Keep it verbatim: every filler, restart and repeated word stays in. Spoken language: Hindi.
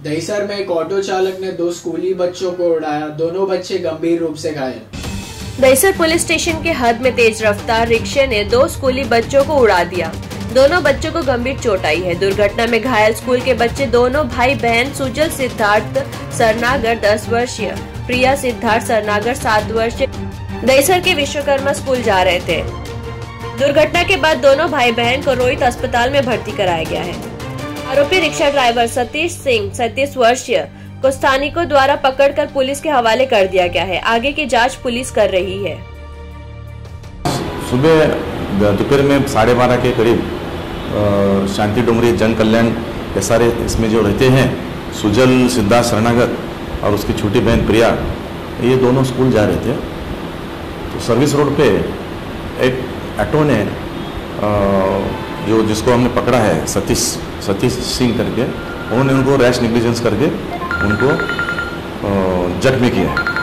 दहीसर में एक ऑटो चालक ने दो स्कूली बच्चों को उड़ाया, दोनों बच्चे गंभीर रूप से घायल। दहीसर पुलिस स्टेशन के हद में तेज रफ्तार रिक्शे ने दो स्कूली बच्चों को उड़ा दिया। दोनों बच्चों को गंभीर चोट आई है। दुर्घटना में घायल स्कूल के बच्चे दोनों भाई बहन सुजल सिद्धार्थ सरनागर दस वर्षीय, प्रिया सिद्धार्थ सरनागर सात वर्षीय दहीसर के विश्वकर्मा स्कूल जा रहे थे। दुर्घटना के बाद दोनों भाई बहन को रोहित अस्पताल में भर्ती कराया गया है। आरोपी रिक्शा ड्राइवर सतीश सिंह सैंतीस वर्षीय को स्थानिकों द्वारा पकड़कर पुलिस के हवाले कर दिया गया है। आगे की जांच पुलिस कर रही है। सुबह दोपहर में साढ़े बारह के करीब शांति डोंगरी जन कल्याण ये सारे इसमें जो रहते हैं, सुजल सिद्धार्थ सरनागर और उसकी छोटी बहन प्रिया, ये दोनों स्कूल जा रहे थे। तो सर्विस रोड पे एक ऑटो ने जो जिसको हमने पकड़ा है सतीश सतीश सिंह करके, उन्होंने उनको रैश नेग्लिजेंस करके उनको जख्मी किया है।